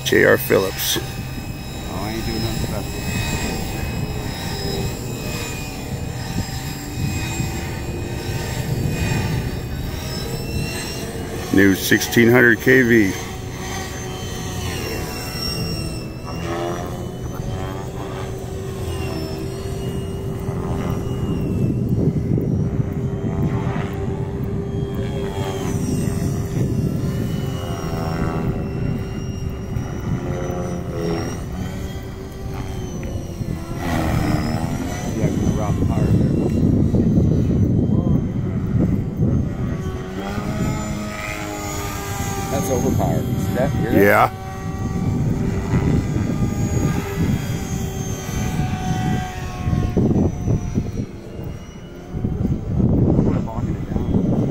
J.R. Phillips. Oh, I ain't doing nothing special. New 1600 kV. Yeah, we're around the power there. That's overpowered. See that? Hear that? Yeah. We're bogging it down.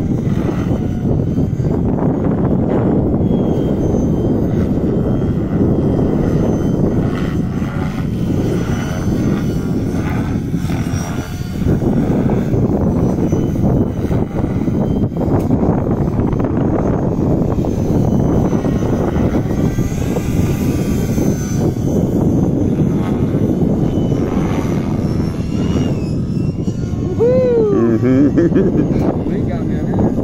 We got me on here.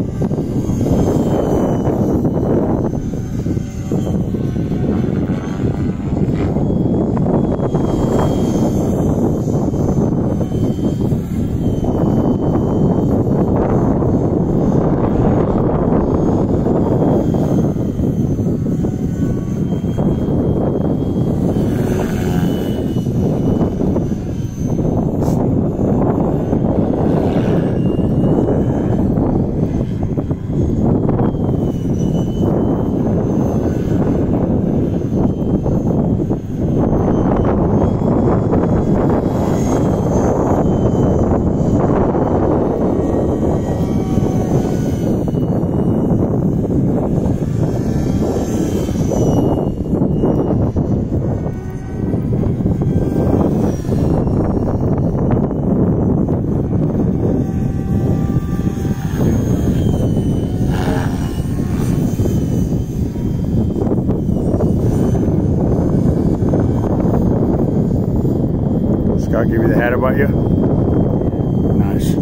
Scott give you the hat about you? Nice.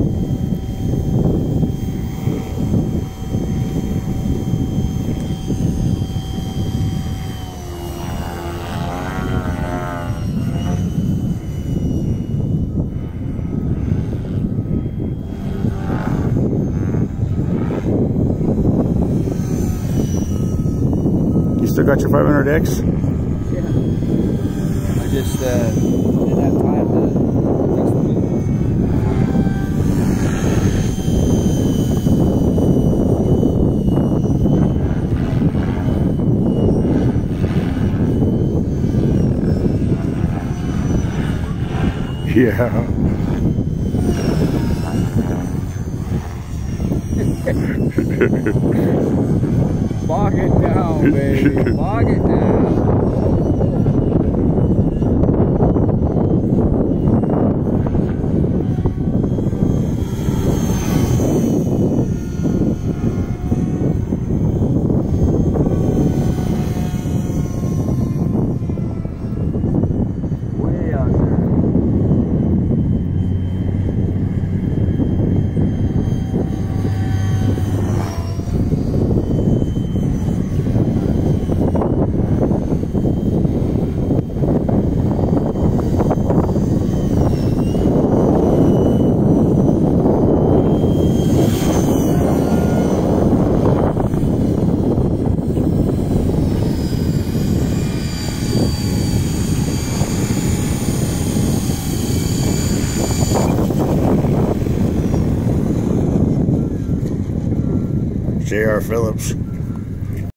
You still got your 500X? Yeah. I just didn't have time to fix the wheel. Yeah. Bog it down, baby. Bog it down. Way out there. J.R. Phillips.